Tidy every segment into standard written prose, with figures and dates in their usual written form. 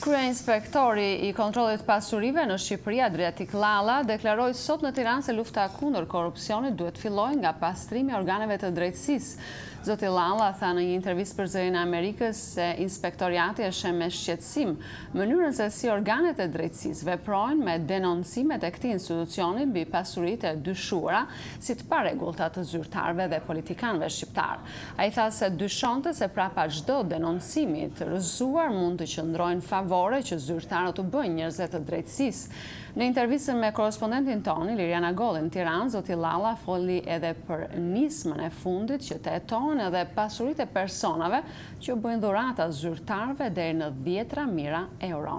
Kryeinspektori i kontrollit pasurive në Shqipëri, Adriatik Llalla, deklaroi sot në Tiranë se lufta kundër korrupsionit duhet fillojë nga pastrimi i organeve të drejtësisë. Zoti Llalla tha në një intervistë për Zërin e Amerikës se inspektoriati e sheh me shqetësim mënyrën se si organet e drejtësisë veprojnë me denoncimet e këtij institucioni mbi pasuritë e dyshuara si të paregullta të zyrtarëve dhe politikanëve shqiptar. Ai tha se dyshonte se prapa çdo denoncimi të rrëzuar mund të qëndrojnë favore që zyrtarët u bëjnë njerëz të drejtësisë. Në intervistën me korrespondentin tonë, Liriana Golli në Tiranë, zoti Llalla foli edhe për nismën e fundit që të hetohen edhe pasuritë e personave që u bëjnë dhurata zyrtarëve deri në 10 mijëra euro.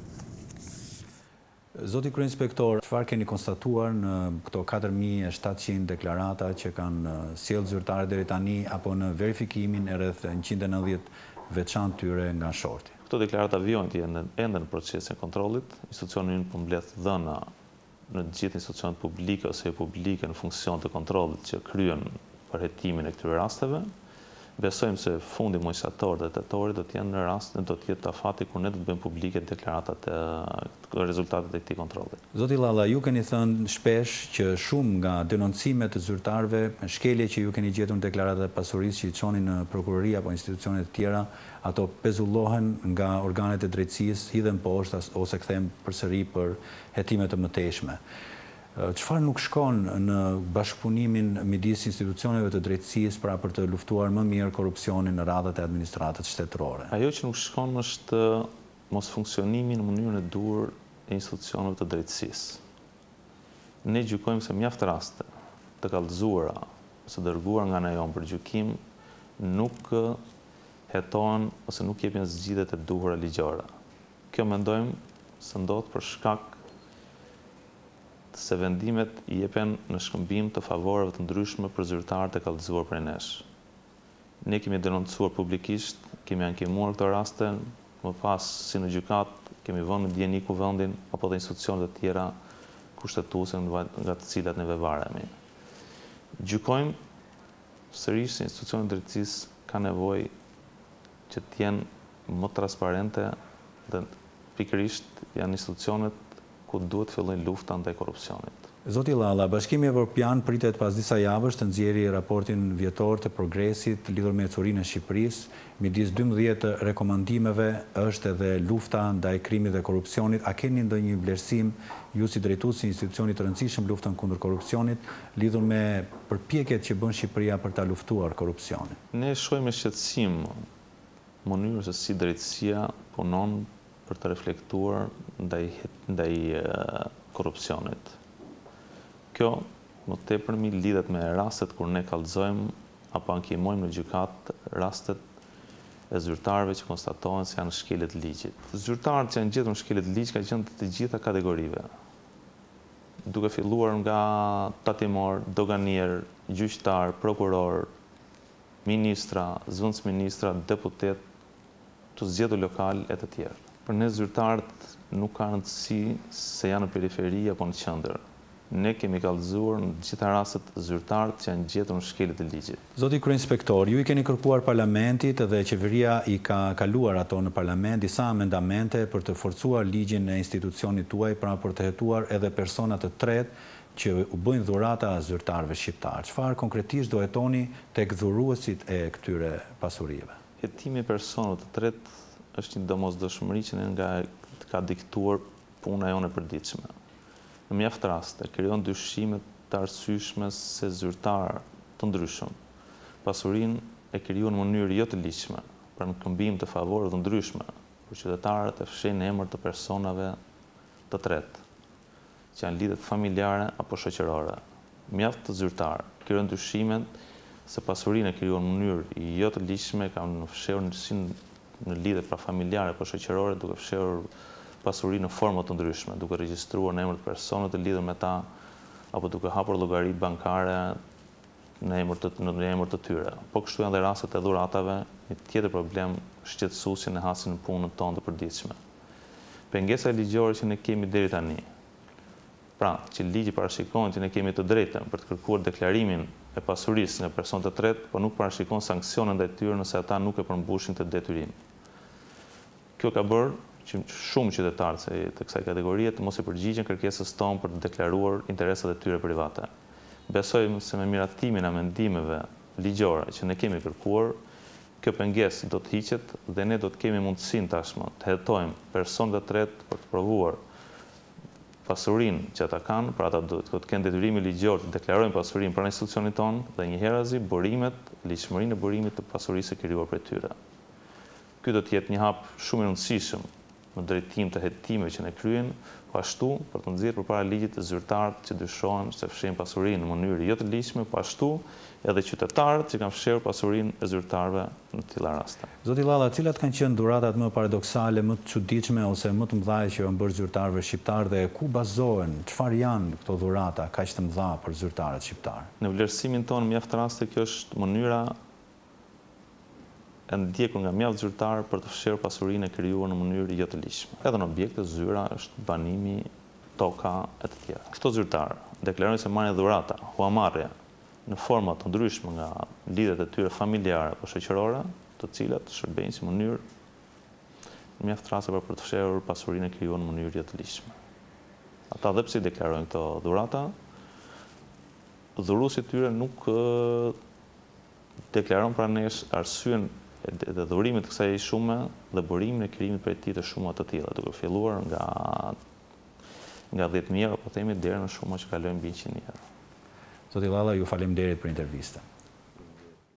Zoti Kryeinspektor, çfarë keni konstatuar në këto 4700 deklarata që kanë sjellë zyrtarët deri tani apo në verifikimin e rreth 190 veçantë tyre nga shorti? Këto deklarata vijojnë të jenë ende në procesin e kontrollit. Institucioni ynë po mbledh dhëna në të gjithë institucionet publike ose jo publike në funksion të kontrollit që kryen përhetimin e këtyre rasteve. Besojmë se fundi muaj shtator dhe tetor do të jenë në rast do të jetë afati kur ne do të bëjmë publike deklaratat e rezultatet e këtij kontrolli. Zoti Llalla, ju keni thënë shpesh që shumë nga denoncimet të zyrtarëve, shkelje që ju keni gjetur në deklaratat e pasurisë që i çonin në prokurori apo institucione të tjera, ato pezullohen nga organet e drejtësisë, hidhen poshtë ose kthehen përsëri për hetime të mëtejshme. Çfarë nuk shkon në bashkëpunimin midis institucioneve të drejtësisë për të luftuar më mirë korrupsionin në radhat e administratës shtetërore? Ajo që nuk shkon është mos funksionimi në mënyrën e duhur e institucioneve të drejtësisë. Ne gjykojmë se mjaft raste të kallëzuara ose dërguar nga ne jon për gjykim nuk hetohen ose nuk jepen zgjidhjet e duhura ligjore. Kjo mendojmë se ndodh për shkak se vendimet i jepen në shkëmbim të favoreve të ndryshme për zyrtarët e kallëzuar prej nesh. Ne kemi denoncuar publikisht, kemi ankemuar këto raste, më pas si në gjykat kemi vënë në dieni kuvendin apo dhe institucionet e tjera kushtetuese nga të cilat ne vevaremi. Gjykojmë sërish se institucionet e drejtësisë ka nevojë që të jenë më transparente dhe pikërisht janë institucionet ku duhet fillojnë lufta ndaj korrupsionit. Zoti Llalla, Bashkimi Evropian pritet pas disa javësh të nxjerrë raportin vjetor të progresit lidhur me ecurinë e Shqipërisë. Midis 12 rekomandimeve është edhe lufta ndaj krimit dhe korrupsionit. A keni ndonjë vlerësim ju si drejtues i institucionit të rëndësishëm luftën kundër korrupsionit lidhur me përpjekjet që bën Shqipëria për ta luftuar korrupsionin? Ne shohim me shqetësim mënyrën se si drejtësia punon për të reflektuar ndaj korrupsionit. Kjo më tepërmi lidhet me rastet kur ne kallëzojmë apo ankimojmë në gjykat rastet e zyrtarëve që konstatohen se janë shkelje të ligjit. Zyrtarët që janë gjetur në shkelje të ligjit kanë qenë të gjitha kategorive, duke filluar nga tatimor, doganier, gjyqtar, prokuror, ministra, zëvendësministra, deputet, të zgjedhur lokal e të tjerë. Për ne zyrtarët nuk ka rëndësi se janë në periferi apo në qendër. Ne kemi kallëzuar në gjitha rastet zyrtarët që janë gjetur në shkelje të ligjit. Zoti Kryeinspektor, ju i keni kërkuar parlamentit dhe qeveria i ka kaluar ato në parlament disa amendamente për të forcuar ligjin e institucionit tuaj pra për të hetuar edhe persona të tretë që u bëjnë dhurata zyrtarëve shqiptar. Çfarë konkretisht do hetoni tek dhuruesit e këtyre pasurive? Hetimi i personave të tretë është një domosdoshmëri që nga ka diktuar puna jone e përditshme. Në mjaft raste krijon dyshimet të arsyeshme se zyrtar të ndryshëm pasurinë e krijuan në mënyrë jo të ligjshme për në këmbim të favoreve të ndryshme, por qytetarët e fshin në emër të personave të tretë që janë lidhje familjare apo shoqërore. Mjaft të zyrtar krijon dyshimet se pasurinë e krijuan në mënyrë jo të ligjshme kanë fshehur në lidhje pra familjare apo shoqërore duke fshehur pasuri në forma të ndryshme, duke regjistruar në emër të personave të lidhur me ta apo duke hapur llogari bankare në emër të tyre. Po kështu janë dhe rastet e dhuratave, një tjetër problem shqetësues që ne hasin në punën tonë të përditshme. Pengesa ligjore që ne kemi deri tani. Pra, që ligji parashikon që ne kemi të drejtën për të kërkuar deklarimin e pasurisë nga person të tretë, por nuk parashikon sanksione ndaj tyre nëse ata nuk e përmbushin të detyrim. Kjo ka bërë që shumë qytetarë të kësaj kategorie të mos i përgjigjen kërkesës tonë për të deklaruar interesat e tyre private. Besoj se me miratimin e mendimeve ligjore që ne kemi kërkuar, kjo pengesë do të hiqet dhe ne do të kemi mundësinë tashmë të hetojmë personë të tretë për të provuar pasurinë që ata kanë, pra ata do të kenë detyrimi ligjor të deklarojnë pasurinë pranë institucionit tonë dhe njëherëzi ligjshmërinë e burimit të pasurisë së krijuar prej tyre. Ky do të jetë një hap shumë i rëndësishëm në drejtim të hetimeve që ne kryejmë, po ashtu për të nxjerrë përpara ligjit të zyrtarët që dyshohen se fshin pasurinë në mënyrë jo të ligjshme, po ashtu edhe qytetarët që kanë fshirë pasurinë e zyrtarëve në të tilla raste. Zoti Llalla, cilat kanë qenë dhuratat më paradoksale, më të çuditshme ose më të mëdha që janë bërë zyrtarëve shqiptar dhe ku bazohen, çfarë janë këto dhurata kaq të mëdha për zyrtarët shqiptar? Në vlerësimin tonë mjaft raste kjo është mënyra e ndjekur nga mjaft zyrtarë për të fshirë pasurinë e krijuar në mënyrë jo të ligjshme. Edhe në objekte zyra është banimi, toka e të tjera. Këto zyrtarë deklarojnë se marrin dhurata, huamarrje në forma të ndryshme nga lidhjet e tyre familjare apo shoqërore, të cilat shërbejnë si mënyrë në mjaft raste për të fshirë pasurinë e krijuar në mënyrë jo të ligjshme. Ata dhe pse deklarojnë këto dhurata, dhuruesi i tyre nuk deklaron pranesh arsyen dhe dhurimit të kësaj shumë dhe burimin e krijimit prej tij të shumë të tilla, duke filluar nga 10.000 euro, po themi deri në shuma që kalojnë mbi 100.000 euro. Zoti Llalla, ju faleminderit për intervistën.